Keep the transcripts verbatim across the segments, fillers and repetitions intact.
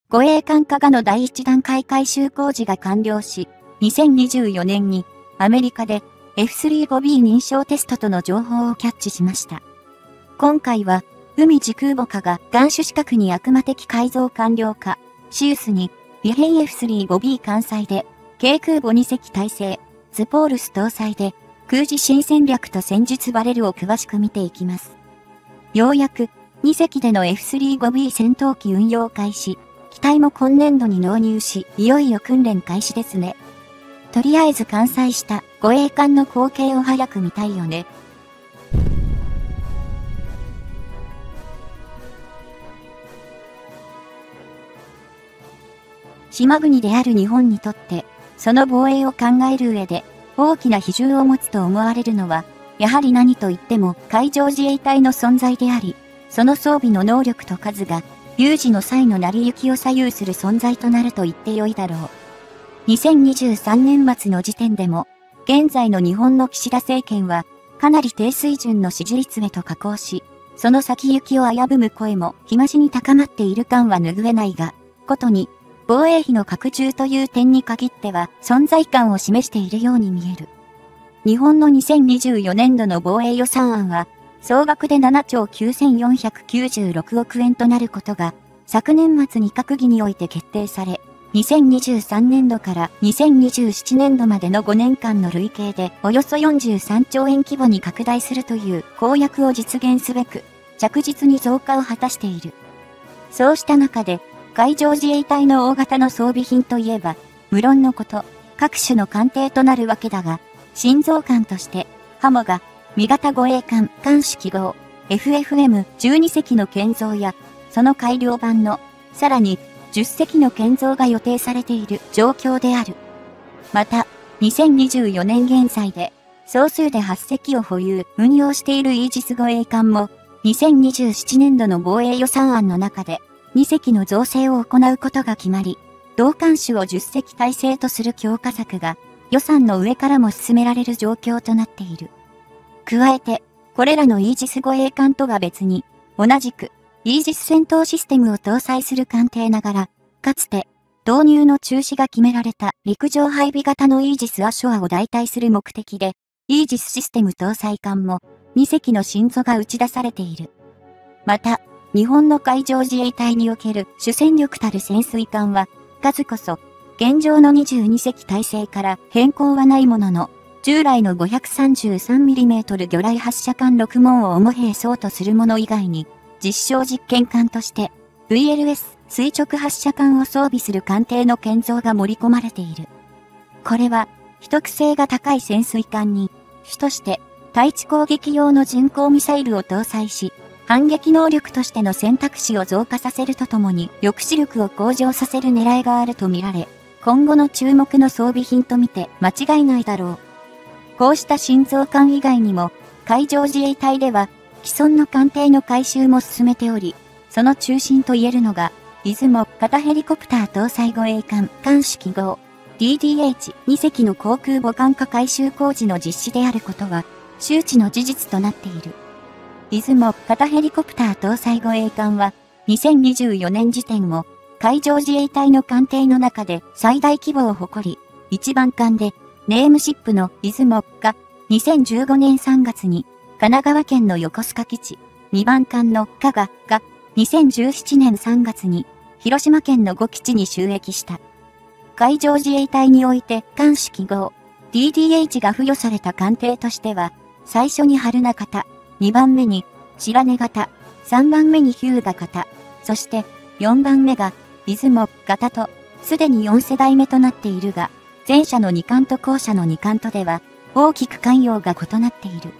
護衛艦加賀の第一段階改修工事が完了し、にせんにじゅうよねんにアメリカで エフスリーファイブビー 認証テストとの情報をキャッチしました。今回は、海地空母加賀岸主死角に悪魔的改造完了化、シウスに、尾編 エフスリーファイブビー 艦載で、軽空母にせき体制、ズポールス搭載で、空自新戦略と戦術バレルを詳しく見ていきます。ようやく、にせきでの エフスリーファイブビー 戦闘機運用開始、機体も今年度に納入し、いよいよ訓練開始ですね。とりあえず艦載した護衛艦の光景を早く見たいよね。島国である日本にとって、その防衛を考える上で、大きな比重を持つと思われるのは、やはり何と言っても海上自衛隊の存在であり、その装備の能力と数が、有事の際の成り行きを左右する存在となると言ってよいだろう。にせんにじゅうさんねん末の時点でも、現在の日本の岸田政権は、かなり低水準の支持率へと下降し、その先行きを危ぶむ声も日増しに高まっている感は拭えないが、ことに、防衛費の拡充という点に限っては存在感を示しているように見える。日本のにせんにじゅうよねんどの防衛予算案は、総額でななちょうきゅうせんよんひゃくきゅうじゅうろくおくえんとなることが、昨年末に閣議において決定され、にせんにじゅうさんねんどからにせんにじゅうななねんどまでのごねんかんの累計でおよそよんじゅうさんちょうえん規模に拡大するという公約を実現すべく、着実に増加を果たしている。そうした中で、海上自衛隊の大型の装備品といえば、無論のこと、各種の艦艇となるわけだが、新増艦として、ハモが、味方護衛艦艦首記号、エフエフエムじゅうに 隻の建造や、その改良版の、さらに、じゅっせきの建造が予定されている状況である。また、にせんにじゅうよねん現在で、総数ではっせきを保有、運用しているイージス護衛艦も、にせんにじゅうななねんどの防衛予算案の中で、にせきの造成を行うことが決まり、同艦種をじゅっせき体制とする強化策が予算の上からも進められる状況となっている。加えて、これらのイージス護衛艦とは別に、同じくイージス戦闘システムを搭載する艦艇ながら、かつて導入の中止が決められた陸上配備型のイージスアショアを代替する目的で、イージスシステム搭載艦もにせきの新造が打ち出されている。また、日本の海上自衛隊における主戦力たる潜水艦は、数こそ、現状のにじゅうにせき体制から変更はないものの、従来の ごひゃくさんじゅうさんミリメートル 魚雷発射艦ろくもんを主兵装とするもの以外に、実証実験艦として、ブイエルエス 垂直発射艦を装備する艦艇の建造が盛り込まれている。これは、秘匿性が高い潜水艦に、主として対地攻撃用の巡航ミサイルを搭載し、反撃能力としての選択肢を増加させるとともに抑止力を向上させる狙いがあるとみられ、今後の注目の装備品とみて間違いないだろう。こうした新増艦以外にも、海上自衛隊では既存の艦艇の改修も進めており、その中心といえるのが、出雲型ヘリコプター搭載護衛艦艦首記号 ディーディーエイチに 隻の航空母艦化改修工事の実施であることは、周知の事実となっている。出雲型ヘリコプター搭載護衛艦は、にせんにじゅうよねん時点を海上自衛隊の艦艇の中で最大規模を誇り、いちばん艦でネームシップの出雲がにせんじゅうごねんさんがつに神奈川県の横須賀基地、にばん艦の加賀がにせんじゅうななねんさんがつに広島県のご基地に就役した。海上自衛隊において艦首記号 ディーディーエイチ が付与された艦艇としては、最初に榛名型、にばんめに白根型、さんばんめに日向型、そしてよんばんめが出雲型と、すでによんせだいめとなっているが、前者のに艦と後者のに艦とでは、大きく艦用が異なっている。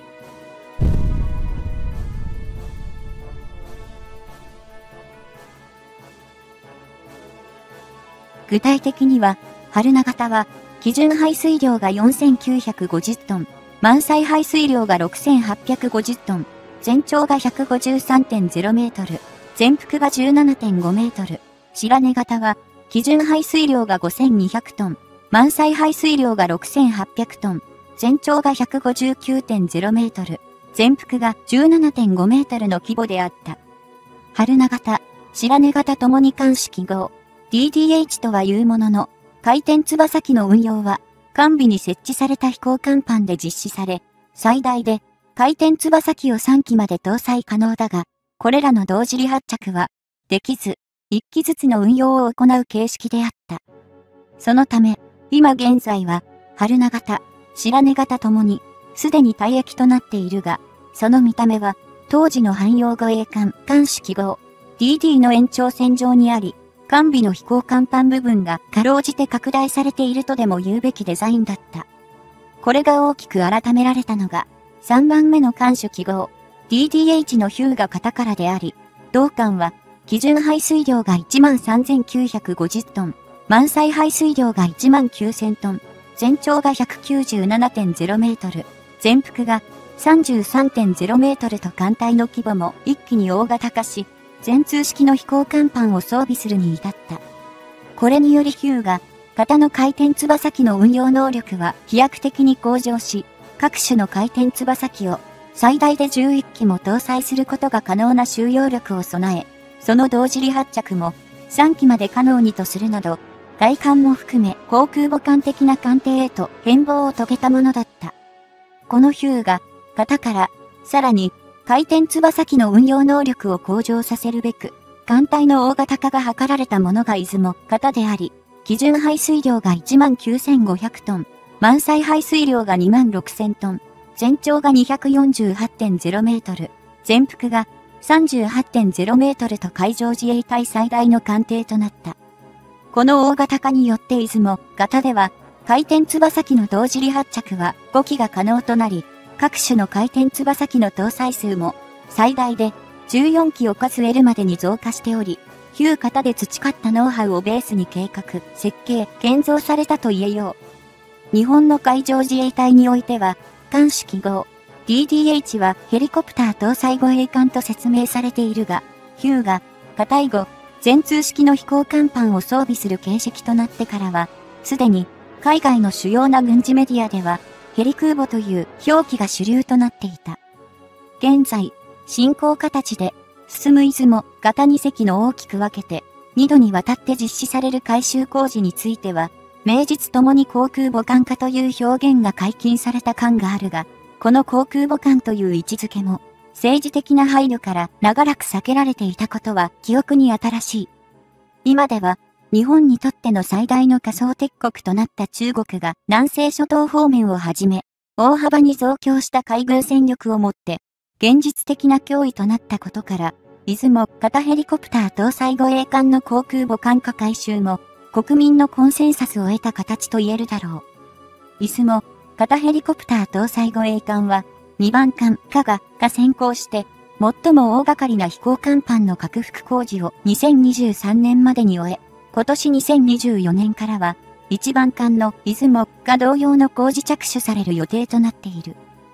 具体的には、榛名型は、基準排水量がよんせんきゅうひゃくごじゅっトン、満載排水量がろくせんはっぴゃくごじゅっトン、全長が ひゃくごじゅうさんてんゼロメートル、全幅が じゅうななてんごメートル、白根型は、基準排水量がごせんにひゃくトン、満載排水量がろくせんはっぴゃくトン、全長が ひゃくごじゅうきゅうてんゼロメートル、全幅が じゅうななてんごメートルの規模であった。榛名型、白根型ともに艦首記号ディーディーエイチ とはいうものの、回転翼機の運用は、完備に設置された飛行甲板で実施され、最大で回転翼機をさんきまで搭載可能だが、これらの同時離発着は、できず、いっきずつの運用を行う形式であった。そのため、今現在は、春名型、白根型ともに、すでに退役となっているが、その見た目は、当時の汎用護衛艦、艦首記号、ディーディー の延長線上にあり、完備の飛行甲板部分がかろうじて拡大されているとでも言うべきデザインだった。これが大きく改められたのが、さんばんめの艦首記号、ディーディーエイチ のヒューガ型からであり、同艦は、基準排水量が いちまんさんぜんきゅうひゃくごじゅっトン、満載排水量が いちまんきゅうせんトン、全長が ひゃくきゅうじゅうななてんゼロメートル、全幅が さんじゅうさんてんゼロメートルと艦隊の規模も一気に大型化し、全通式の飛行甲板を装備するに至った。これによりヒューガ型の回転翼機の運用能力は飛躍的に向上し、各種の回転翼機を最大でじゅういっきも搭載することが可能な収容力を備え、その同時離発着もさんきまで可能にとするなど、外観も含め航空母艦的な艦艇へと変貌を遂げたものだった。このヒューガ型から、さらに回転翼機の運用能力を向上させるべく、艦隊の大型化が図られたものが出雲型であり、基準排水量が いちまんきゅうせんごひゃくトン、満載排水量が にまんろくせんトン、全長が にひゃくよんじゅうはちてんゼロメートル、全幅が さんじゅうはちてんゼロメートルと海上自衛隊最大の艦艇となった。この大型化によって出雲型では、回転翼機の同時離発着はごきが可能となり、各種の回転翼機の搭載数も最大でじゅうよんきを数えるまでに増加しており、ヒュー型で培ったノウハウをベースに計画、設計、建造されたと言えよう。日本の海上自衛隊においては、艦首記号、ディーディーエイチ はヘリコプター搭載護衛艦と説明されているが、ヒューガ型以後、全通式の飛行甲板を装備する形式となってからは、すでに海外の主要な軍事メディアでは、ヘリ空母という表記が主流となっていた。現在、進行形で進む出雲型に隻の大きく分けて、にどにわたって実施される改修工事については、名実ともに航空母艦化という表現が解禁された感があるが、この航空母艦という位置づけも、政治的な配慮から長らく避けられていたことは記憶に新しい。今では、日本にとっての最大の仮想敵国となった中国が南西諸島方面をはじめ、大幅に増強した海軍戦力をもって、現実的な脅威となったことから、出雲型ヘリコプター搭載護衛艦の航空母艦化改修も、国民のコンセンサスを得た形と言えるだろう。出雲型ヘリコプター搭載護衛艦は、にばん艦加賀が先行して、最も大掛かりな飛行甲板の拡幅工事をにせんにじゅうさんねんまでに終え、今年にせんにじゅうよねんからは、いちばん艦の出雲が同様の工事着手される予定となっている。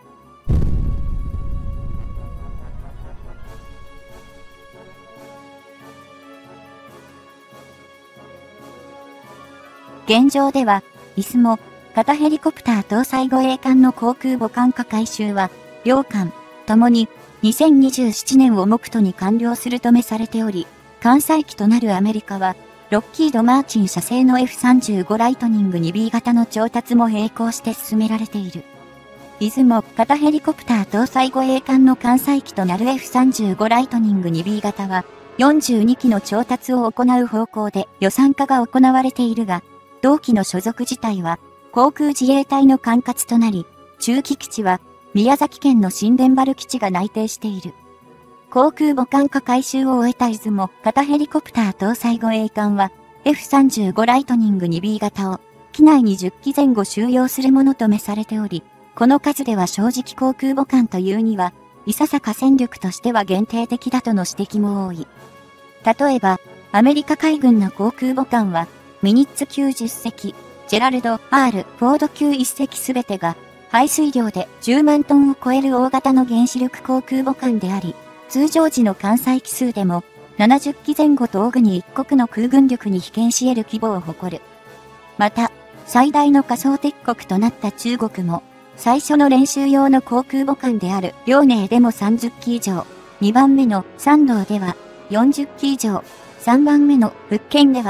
現状では、出雲型ヘリコプター搭載護衛艦の航空母艦化改修は、両艦ともににせんにじゅうななねんを目途に完了するとめされており、艦載機となるアメリカは、ロッキード・マーチン社製の エフさんじゅうご ライトニング ツービー 型の調達も並行して進められている。出雲型ヘリコプター搭載護衛艦の艦載機となる エフさんじゅうご ライトニング ツービー 型は、よんじゅうにきの調達を行う方向で予算化が行われているが、同機の所属自体は、航空自衛隊の管轄となり、中期基地は、宮崎県の新田原基地が内定している。航空母艦化改修を終えた出雲型ヘリコプター搭載護衛艦は、エフさんじゅうご ライトニング ツービー 型を、機内にじゅっきぜん後収容するものとめされており、この数では正直航空母艦というには、いささか戦力としては限定的だとの指摘も多い。例えば、アメリカ海軍の航空母艦は、ミニッツ級じゅっせき、ジェラルド・ R ・フォード級いっせきすべてが、排水量でじゅうまんトンを超える大型の原子力航空母艦であり、通常時の艦載機数でも、ななじゅっきぜん後と大国一国の空軍力に被験し得る規模を誇る。また、最大の仮想敵国となった中国も、最初の練習用の航空母艦である遼寧でもさんじゅっき以上、にばんめの山東ではよんじゅっき以上、さんばんめの福建では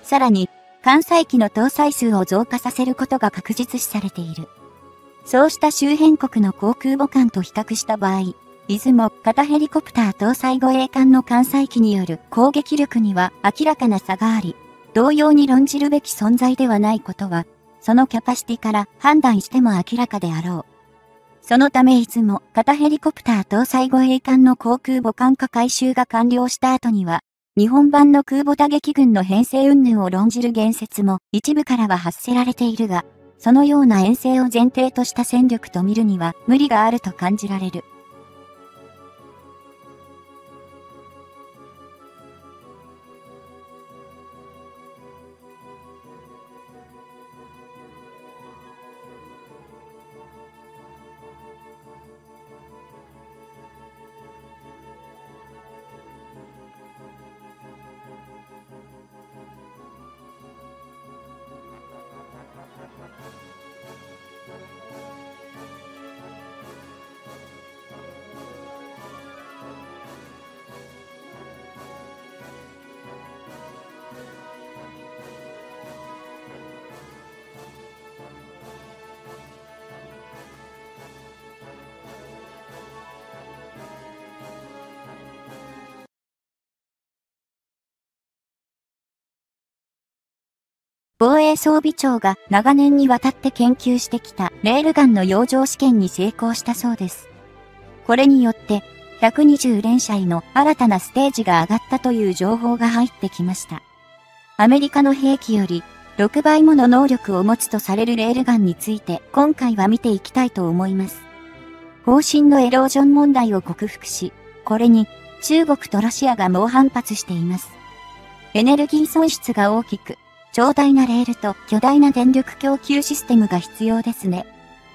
さらに、艦載機の搭載数を増加させることが確実視されている。そうした周辺国の航空母艦と比較した場合、いずも型ヘリコプター搭載護衛艦の艦載機による攻撃力には明らかな差があり、同様に論じるべき存在ではないことは、そのキャパシティから判断しても明らかであろう。そのためいつも型ヘリコプター搭載護衛艦の航空母艦化改修が完了した後には、日本版の空母打撃群の編成云々を論じる言説も一部からは発せられているが、そのような編成を前提とした戦力と見るには無理があると感じられる。防衛装備庁が長年にわたって研究してきたレールガンの洋上試験に成功したそうです。これによってひゃくにじゅう連射位の新たなステージが上がったという情報が入ってきました。アメリカの兵器よりろくばいもの能力を持つとされるレールガンについて今回は見ていきたいと思います。方針のエロージョン問題を克服し、これに中国とロシアが猛反発しています。エネルギー損失が大きく、長大なレールと巨大な電力供給システムが必要ですね。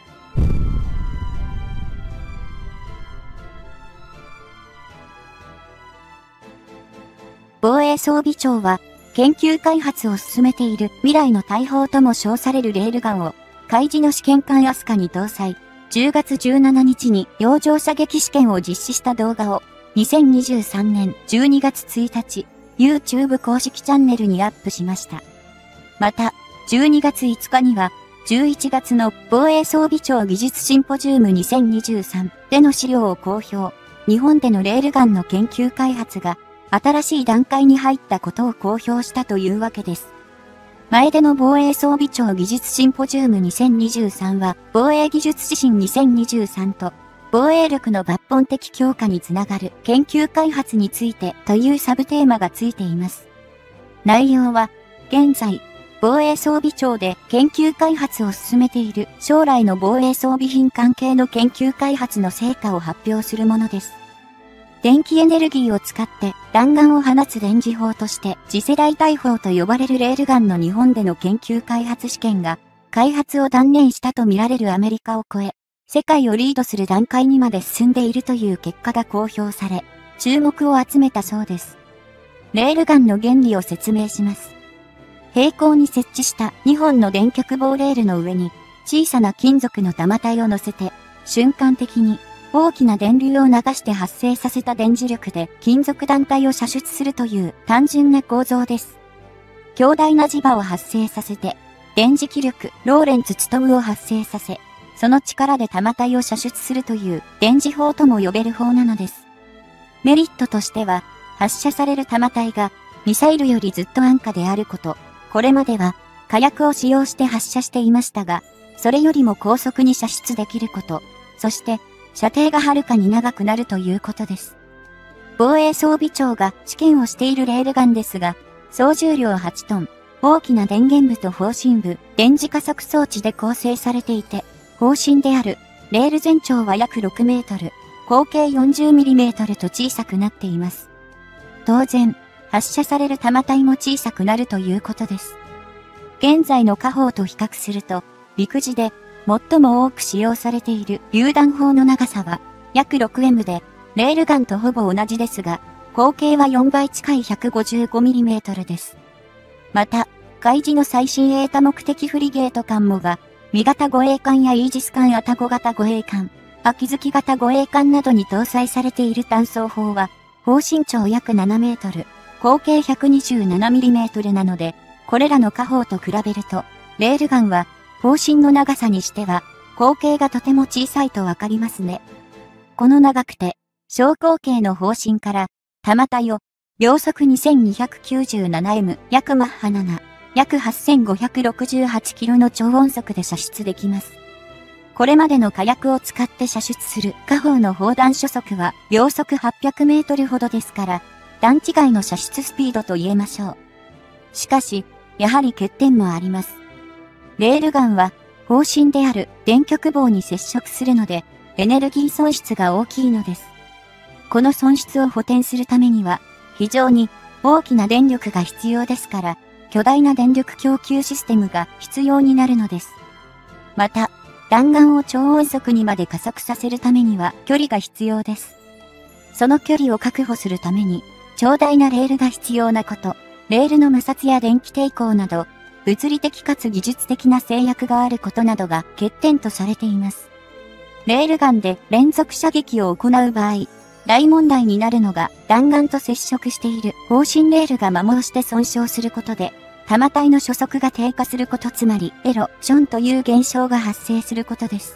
防衛装備庁は研究開発を進めている未来の大砲とも称されるレールガンを海自の試験艦アスカに搭載、じゅうがつじゅうしちにちに洋上射撃試験を実施した動画をにせんにじゅうさんねんじゅうにがつついたち YouTube 公式チャンネルにアップしました。また、じゅうにがついつかには、じゅういちがつの防衛装備庁技術シンポジウムにせんにじゅうさんでの資料を公表。日本でのレールガンの研究開発が新しい段階に入ったことを公表したというわけです。前での防衛装備庁技術シンポジウムにせんにじゅうさんは、防衛技術指針にせんにじゅうさんと、防衛力の抜本的強化につながる研究開発についてというサブテーマがついています。内容は、現在、防衛装備庁で研究開発を進めている将来の防衛装備品関係の研究開発の成果を発表するものです。電気エネルギーを使って弾丸を放つ電磁砲として次世代大砲と呼ばれるレールガンの日本での研究開発試験が開発を断念したとみられるアメリカを超え、世界をリードする段階にまで進んでいるという結果が公表され、注目を集めたそうです。レールガンの原理を説明します。平行に設置したにほんの電極棒レールの上に小さな金属の玉体を乗せて瞬間的に大きな電流を流して発生させた電磁力で金属団体を射出するという単純な構造です。強大な磁場を発生させて電磁気力ローレンツツトムを発生させ、その力で玉体を射出するという電磁砲とも呼べる砲なのです。メリットとしては発射される玉体がミサイルよりずっと安価であること。これまでは火薬を使用して発射していましたが、それよりも高速に射出できること、そして射程がはるかに長くなるということです。防衛装備庁が試験をしているレールガンですが、総重量はちトン、大きな電源部と砲身部、電磁加速装置で構成されていて、砲身であるレール全長は約ろくメートル、口径 よんじゅうミリメートル と小さくなっています。当然、発射される弾体も小さくなるということです。現在の火砲と比較すると、陸自で最も多く使用されている榴弾砲の長さは約 ろくエム で、レールガンとほぼ同じですが、口径はよんばい近い ひゃくごじゅうごミリメートル です。また、海自の最新鋭多目的フリゲート艦もが、味型護衛艦やイージス艦アタゴ型護衛艦、秋月型護衛艦などに搭載されている単装砲は、砲身長約ななメートル、口径 ひゃくにじゅうななミリメートル なので、 これらの火砲と比べると、レールガンは、砲身の長さにしては、口径がとても小さいとわかりますね。この長くて、小口径の砲身から、弾体を、秒速 にせんにひゃくきゅうじゅうななエム、約マッハなな、約はっせんごひゃくろくじゅうはちキロの超音速で射出できます。これまでの火薬を使って射出する火砲の砲弾初速は秒速はっぴゃくメートルほどですから、段違いの射出スピードと言えましょう。しかし、やはり欠点もあります。レールガンは、砲身である電極棒に接触するので、エネルギー損失が大きいのです。この損失を補填するためには、非常に大きな電力が必要ですから、巨大な電力供給システムが必要になるのです。また、弾丸を超音速にまで加速させるためには距離が必要です。その距離を確保するために、長大なレールが必要なこと、レールの摩擦や電気抵抗など、物理的かつ技術的な制約があることなどが欠点とされています。レールガンで連続射撃を行う場合、大問題になるのが弾丸と接触している砲身レールが摩耗して損傷することで、弾体の初速が低下すること、つまりエロションという現象が発生することです。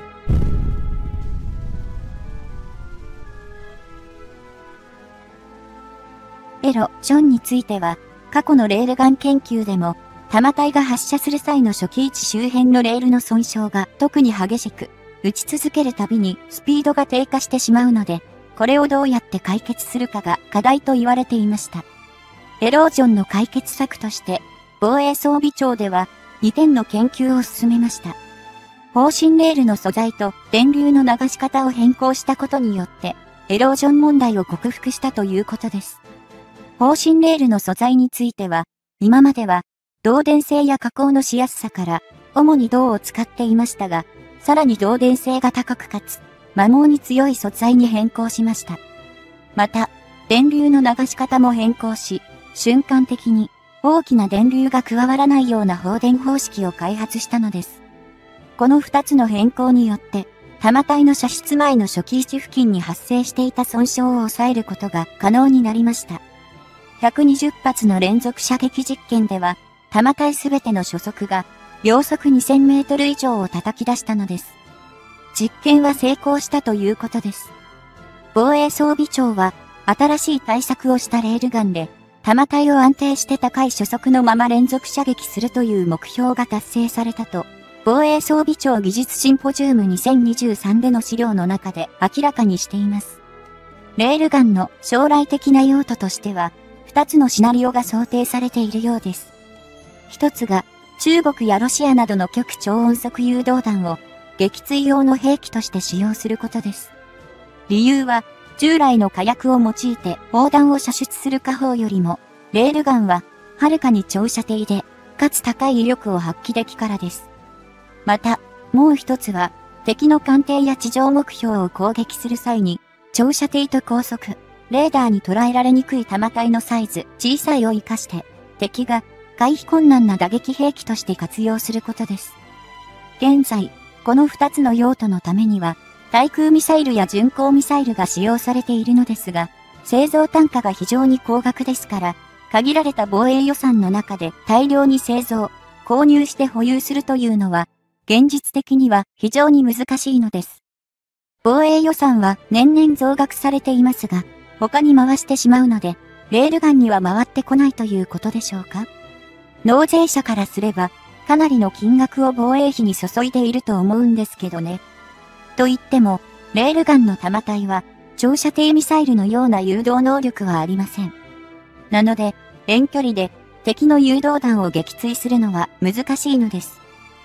エロションについては、過去のレールガン研究でも、弾体が発射する際の初期位置周辺のレールの損傷が特に激しく、撃ち続けるたびにスピードが低下してしまうので、これをどうやって解決するかが課題と言われていました。エロージョンの解決策として、防衛装備庁ではにてんの研究を進めました。砲身レールの素材と電流の流し方を変更したことによって、エロージョン問題を克服したということです。砲身レールの素材については、今までは、導電性や加工のしやすさから、主に銅を使っていましたが、さらに導電性が高くかつ、摩耗に強い素材に変更しました。また、電流の流し方も変更し、瞬間的に大きな電流が加わらないような放電方式を開発したのです。この二つの変更によって、弾体の射出前の初期位置付近に発生していた損傷を抑えることが可能になりました。ひゃくにじゅっ発の連続射撃実験では、弾体すべての初速が秒速にせんメートル以上を叩き出したのです。実験は成功したということです。防衛装備庁は、新しい対策をしたレールガンで、弾体を安定して高い初速のまま連続射撃するという目標が達成されたと、防衛装備庁技術シンポジウムにせんにじゅうさんでの資料の中で明らかにしています。レールガンの将来的な用途としては、二つのシナリオが想定されているようです。一つが、中国やロシアなどの極超音速誘導弾を撃墜用の兵器として使用することです。理由は、従来の火薬を用いて砲弾を射出する火砲よりも、レールガンは、はるかに長射程で、かつ高い威力を発揮できからです。また、もう一つは、敵の艦艇や地上目標を攻撃する際に、長射程と高速、レーダーに捉えられにくい弾体のサイズ、小さいを活かして、敵が回避困難な打撃兵器として活用することです。現在、この二つの用途のためには、対空ミサイルや巡航ミサイルが使用されているのですが、製造単価が非常に高額ですから、限られた防衛予算の中で大量に製造、購入して保有するというのは、現実的には非常に難しいのです。防衛予算は年々増額されていますが、他に回してしまうので、レールガンには回ってこないということでしょうか。納税者からすれば、かなりの金額を防衛費に注いでいると思うんですけどね。と言っても、レールガンの弾体は、長射程ミサイルのような誘導能力はありません。なので、遠距離で敵の誘導弾を撃墜するのは難しいのです。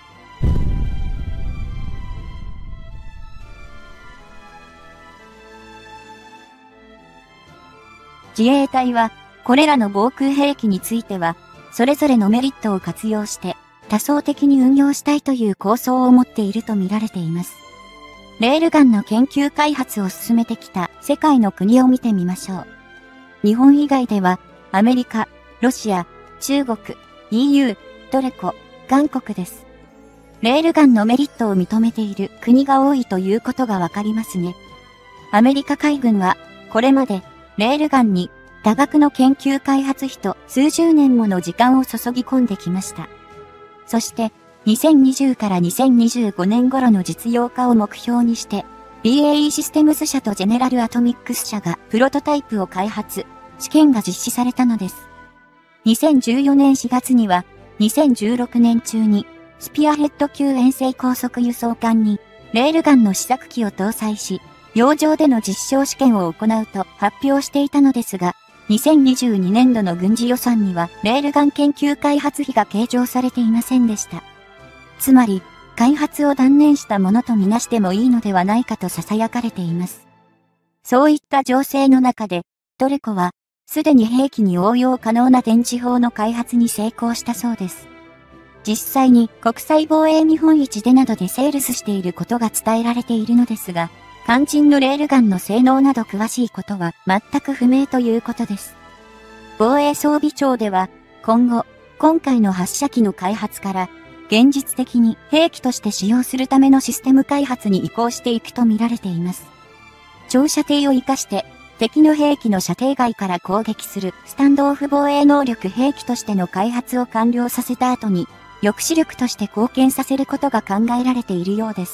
自衛隊は、これらの防空兵器については、それぞれのメリットを活用して、多層的に運用したいという構想を持っていると見られています。レールガンの研究開発を進めてきた世界の国を見てみましょう。日本以外では、アメリカ、ロシア、中国、イーユー、トルコ、韓国です。レールガンのメリットを認めている国が多いということがわかりますね。アメリカ海軍は、これまで、レールガンに多額の研究開発費と数十年もの時間を注ぎ込んできました。そして、にせんにじゅうからにせんにじゅうごねん頃の実用化を目標にして、ビーエーイー システムズ社とジェネラルアトミックス社がプロトタイプを開発、試験が実施されたのです。にせんじゅうよねんしがつには、にせんじゅうろくねん中に、スピアヘッド級遠征高速輸送艦に、レールガンの試作機を搭載し、洋上での実証試験を行うと発表していたのですが、にせんにじゅうにねんどの軍事予算には、レールガン研究開発費が計上されていませんでした。つまり、開発を断念したものとみなしてもいいのではないかと囁かれています。そういった情勢の中で、トルコは、すでに兵器に応用可能な電磁砲の開発に成功したそうです。実際に国際防衛見本市でなどでセールスしていることが伝えられているのですが、肝心のレールガンの性能など詳しいことは全く不明ということです。防衛装備庁では、今後、今回の発射機の開発から、現実的に兵器として使用するためのシステム開発に移行していくと見られています。長射程を活かして敵の兵器の射程外から攻撃するスタンドオフ防衛能力兵器としての開発を完了させた後に抑止力として貢献させることが考えられているようです。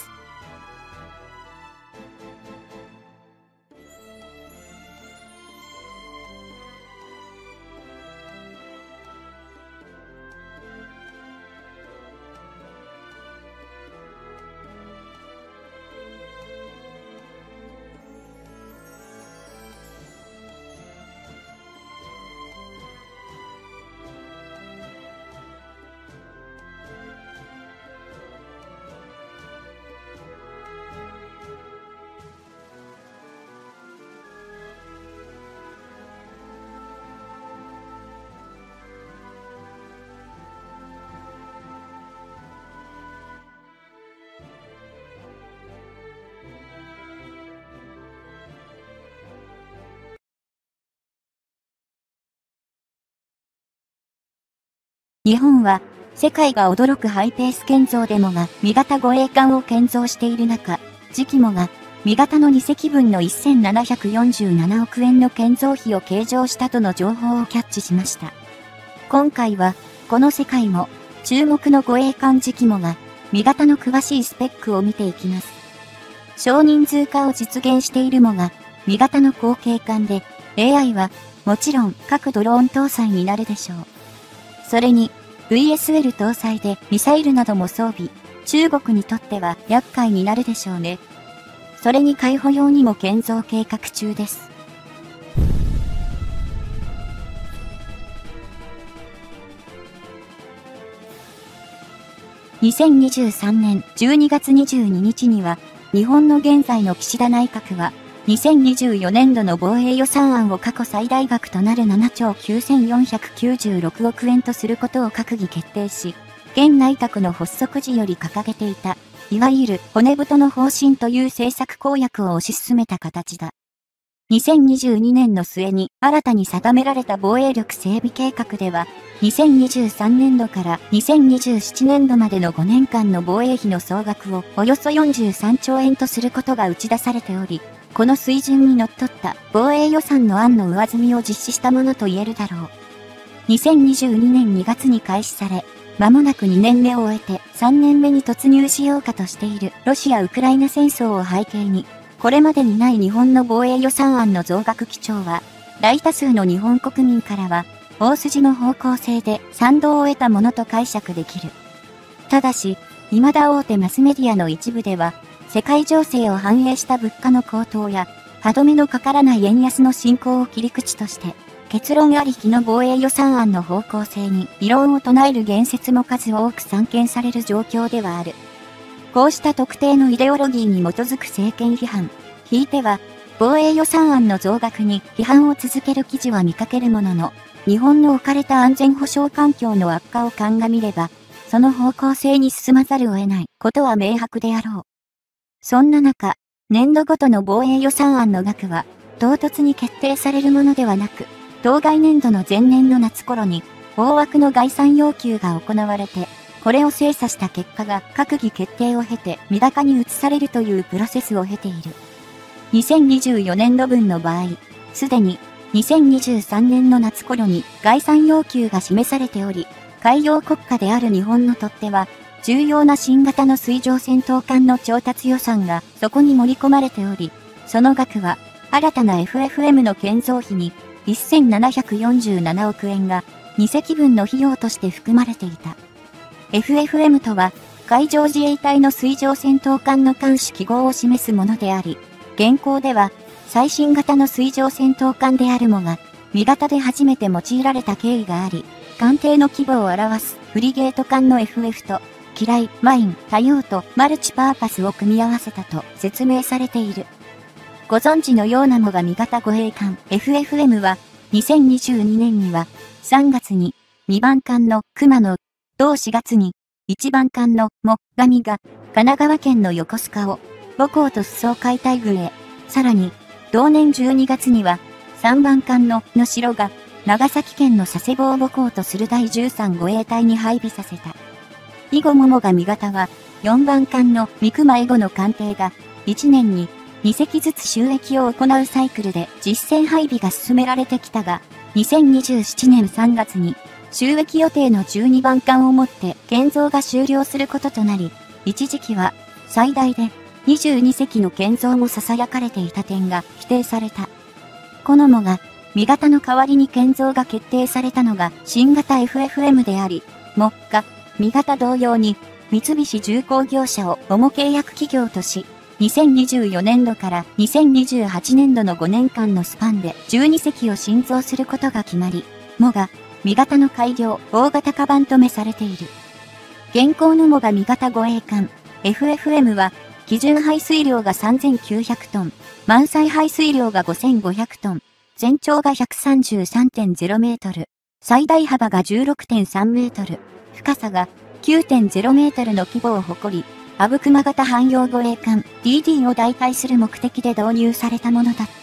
日本は、世界が驚くハイペース建造でもが、味方護衛艦を建造している中、次期もが、味方のにせきぶんのせんななひゃくよんじゅうななおくえんの建造費を計上したとの情報をキャッチしました。今回は、この世界も、注目の護衛艦次期もが、味方の詳しいスペックを見ていきます。少人数化を実現しているもが、味方の後継艦で、エーアイ は、もちろん各ドローン搭載になるでしょう。それに、ブイエスエル 搭載でミサイルなども装備、中国にとっては厄介になるでしょうね。それに海保用にも建造計画中です。にせんにじゅうさんねんじゅうにがつにじゅうににちには、日本の現在の岸田内閣は、にせんにじゅうよねんどの防衛予算案を過去最大額となるななちょうきゅうせんよんひゃくきゅうじゅうろくおくえんとすることを閣議決定し、現内閣の発足時より掲げていた、いわゆる骨太の方針という政策公約を推し進めた形だ。にせんにじゅうにねんの末に新たに定められた防衛力整備計画では、にせんにじゅうさんねんどからにせんにじゅうななねんどまでのごねんかんの防衛費の総額をおよそよんじゅうさんちょうえんとすることが打ち出されており、この水準にのっとった防衛予算の案の上積みを実施したものと言えるだろう。にせんにじゅうにねんにがつに開始され、間もなくにねんめを終えてさんねんめに突入しようかとしているロシア・ウクライナ戦争を背景に、これまでにない日本の防衛予算案の増額基調は、大多数の日本国民からは、大筋の方向性で賛同を得たものと解釈できる。ただし、未だ大手マスメディアの一部では、世界情勢を反映した物価の高騰や、歯止めのかからない円安の進行を切り口として、結論ありきの防衛予算案の方向性に異論を唱える言説も数多く散見される状況ではある。こうした特定のイデオロギーに基づく政権批判、ひいては、防衛予算案の増額に批判を続ける記事は見かけるものの、日本の置かれた安全保障環境の悪化を鑑みれば、その方向性に進まざるを得ないことは明白であろう。そんな中、年度ごとの防衛予算案の額は、唐突に決定されるものではなく、当該年度の前年の夏頃に、大枠の概算要求が行われて、これを精査した結果が閣議決定を経て未高に移されるというプロセスを経ている。にせんにじゅうよねんどぶんの場合、すでに、 にせんにじゅうさんねんの夏頃に概算要求が示されており、海洋国家である日本のとっては、重要な新型の水上戦闘艦の調達予算がそこに盛り込まれており、その額は新たな エフエフエム の建造費にせんななひゃくよんじゅうななおくえんがにせきぶんの費用として含まれていた。エフエフエム とは海上自衛隊の水上戦闘艦の艦種記号を示すものであり、現行では最新型の水上戦闘艦であるもが、味型で初めて用いられた経緯があり、艦艇の規模を表すフリゲート艦の エフエフ と、機雷、マイン、多用途、マルチパーパスを組み合わせたと説明されている。ご存知のようなもが味型護衛艦 エフエフエム は、にせんにじゅうにねんには、さんがつににばん艦の熊野、同しがつにいちばん艦のもがみが、神奈川県の横須賀を母港と裾海隊軍へ、さらに、同年じゅうにがつには、さんばん艦の能代が、長崎県の佐世保を母港とするだいじゅうさん護衛隊に配備させた。以後ももが味型は、よんばん艦の三熊以後の艦艇が、いちねんににせきずつ収益を行うサイクルで実戦配備が進められてきたが、にせんにじゅうななねんさんがつに、収益予定のじゅうにばん艦をもって建造が終了することとなり、一時期は、最大でにじゅうにせきの建造も囁かれていた点が否定された。このもが、味型の代わりに建造が決定されたのが新型 エフエフエム であり、もが、味型同様に三菱重工業者を主契約企業とし、にせんにじゅうよねんどからにせんにじゅうはちねんどのごねんかんのスパンでじゅうにせきを新造することが決まり、もが、味型の改良、大型化版止めされている。現行のもが味型護衛艦 エフエフエム は、基準排水量がさんぜんきゅうひゃくトン、満載排水量がごせんごひゃくトン、全長が ひゃくさんじゅうさんてんゼロメートル、最大幅が じゅうろくてんさんメートル、深さが きゅうてんゼロメートルの規模を誇り、阿武隈型汎用護衛艦 ディーディー を代替する目的で導入されたものだった。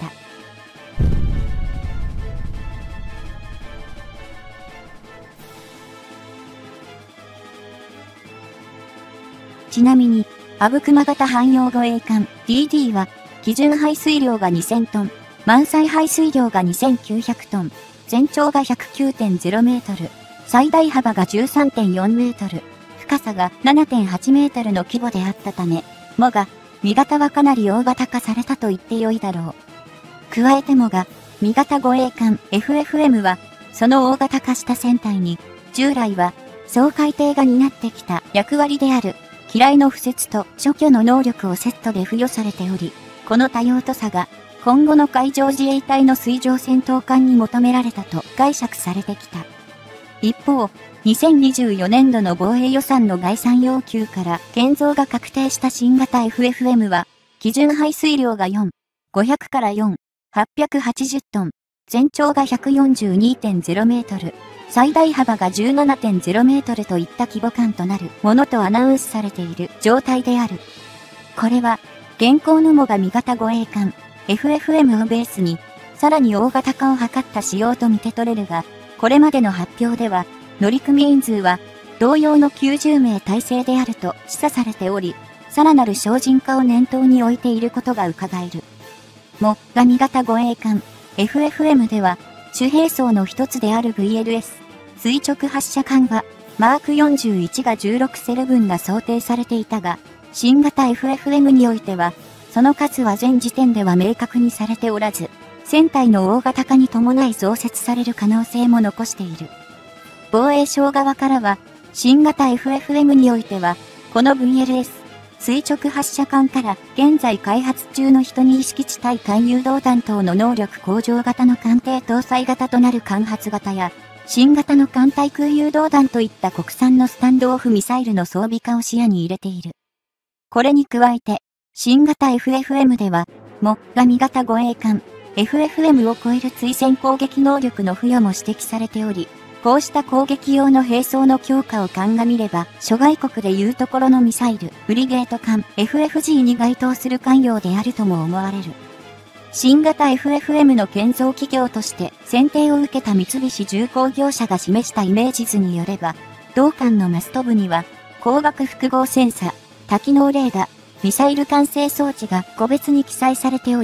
ちなみに、阿武隈型汎用護衛艦 ディーディー は、基準排水量がにせんトン、満載排水量がにせんきゅうひゃくトン、全長が ひゃくきゅうてんゼロメートル、最大幅が じゅうさんてんよんメートル、深さが ななてんはちメートルの規模であったため、もが、味型はかなり大型化されたと言ってよいだろう。加えてもが、味型護衛艦 エフエフエム は、その大型化した船体に、従来は、掃海艇が担ってきた役割である、機雷の敷設と除去の能力をセットで付与されており、この多用途さが、今後の海上自衛隊の水上戦闘艦に求められたと解釈されてきた。一方、にせんにじゅうよねんどの防衛予算の概算要求から建造が確定した新型 エフエフエム は、基準排水量がよん、ごひゃくからよん、はっぴゃくはちじゅうトン、全長が ひゃくよんじゅうにてんゼロメートル、最大幅が じゅうななてんゼロメートルといった規模感となるものとアナウンスされている状態である。これは、現行のもが味型護衛艦 エフエフエム をベースに、さらに大型化を図った仕様と見て取れるが、これまでの発表では、乗組員数は、同様のきゅうじゅうめい体制であると示唆されており、さらなる精進化を念頭に置いていることが伺える。もが味型護衛艦 エフエフエム では、主兵装の一つである ブイエルエス、垂直発射艦は、マークよんじゅういちがじゅうろくセル分が想定されていたが、新型 エフエフエム においては、その数は現時点では明確にされておらず、船体の大型化に伴い増設される可能性も残している。防衛省側からは、新型 エフエフエム においては、この ブイエルエス、垂直発射艦から現在開発中の一に式地対艦誘導弾等の能力向上型の艦艇搭載型となる艦発型や、新型の艦対空誘導弾といった国産のスタンドオフミサイルの装備化を視野に入れている。これに加えて、新型 エフエフエム では、もが味型護衛艦 エフエフエム を超える追戦攻撃能力の付与も指摘されており、こうした攻撃用の兵装の強化を鑑みれば、諸外国でいうところのミサイル、フリゲート艦 エフエフジー に該当する艦用であるとも思われる。新型 エフエフエム の建造企業として選定を受けた三菱重工業者が示したイメージ図によれば、同艦のマスト部には、光学複合センサ、多機能レーダ、ミサイル管制装置が個別に記載されており、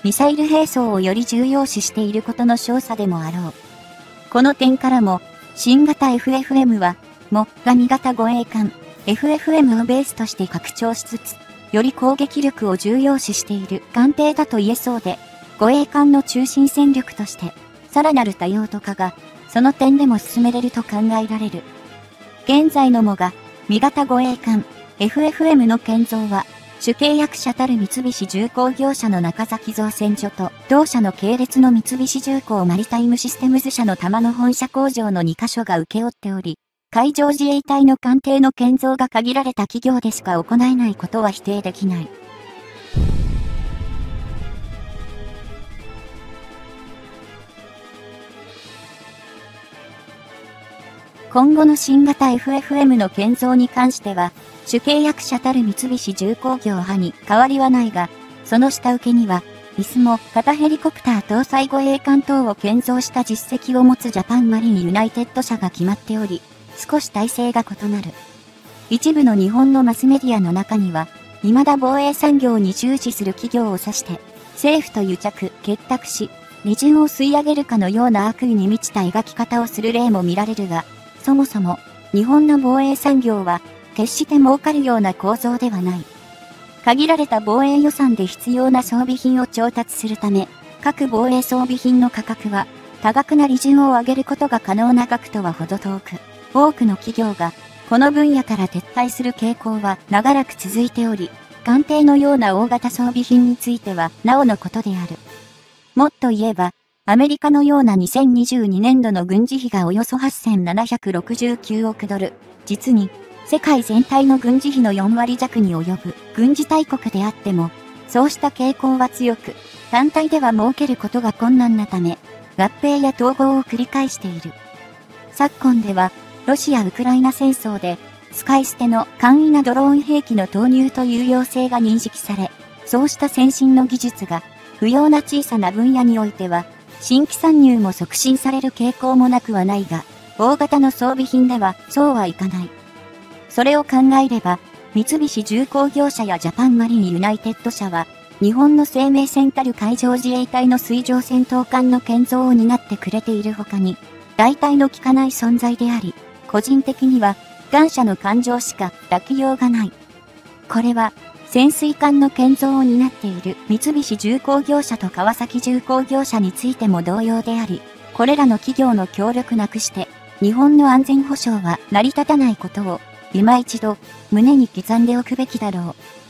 ミサイル兵装をより重要視していることの証左でもあろう。この点からも、新型 エフエフエム は、も、がに型護衛艦、エフエフエム をベースとして拡張しつつ、より攻撃力を重要視している艦艇だと言えそうで、護衛艦の中心戦力として、さらなる多用途化が、その点でも進めれると考えられる。現在のもが、未型護衛艦、エフエフエム の建造は、主契約者たる三菱重工業者の中崎造船所と、同社の系列の三菱重工マリタイムシステムズ社の玉の本社工場のにカ所が請け負っており、海上自衛隊の艦艇の建造が限られた企業でしか行えないことは否定できない。今後の新型 エフエフエム の建造に関しては、主契約者たる三菱重工業派に変わりはないが、その下請けには、イスも型ヘリコプター搭載護衛艦等を建造した実績を持つジャパンマリンユナイテッド社が決まっており、少し体制が異なる。一部の日本のマスメディアの中には、未だ防衛産業に従事する企業を指して、政府と癒着、結託し、利潤を吸い上げるかのような悪意に満ちた描き方をする例も見られるが、そもそも、日本の防衛産業は、決して儲かるような構造ではない。限られた防衛予算で必要な装備品を調達するため、各防衛装備品の価格は、多額な利潤を上げることが可能な額とは程遠く、多くの企業が、この分野から撤退する傾向は長らく続いており、艦艇のような大型装備品については、なおのことである。もっと言えば、アメリカのようなにせんにじゅうにねんどの軍事費がおよそはっせんななひゃくろくじゅうきゅうおくドル、実に、世界全体の軍事費のよんわり弱に及ぶ軍事大国であっても、そうした傾向は強く、単体では設けることが困難なため、合併や統合を繰り返している。昨今では、ロシア・ウクライナ戦争で、使い捨ての簡易なドローン兵器の投入と有用性が認識され、そうした先進の技術が、不要な小さな分野においては、新規参入も促進される傾向もなくはないが、大型の装備品ではそうはいかない。それを考えれば、三菱重工業者やジャパンマリンユナイテッド社は、日本の生命線たる海上自衛隊の水上戦闘艦の建造を担ってくれているほかに、代替の効かない存在であり、個人的には、感謝の感情しか抱きようがない。これは、潜水艦の建造を担っている三菱重工業者と川崎重工業者についても同様であり、これらの企業の協力なくして、日本の安全保障は成り立たないことを、今一度、胸に刻んでおくべきだろう。